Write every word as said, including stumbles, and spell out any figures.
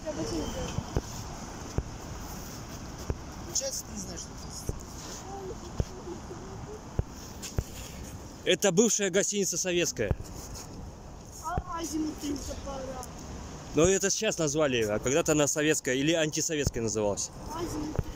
Получается, ты не знаешь, что это. Это бывшая гостиница советская. А азимут-три пора. Но это сейчас назвали, а когда-то она советская или антисоветская называлась. Азимут-три.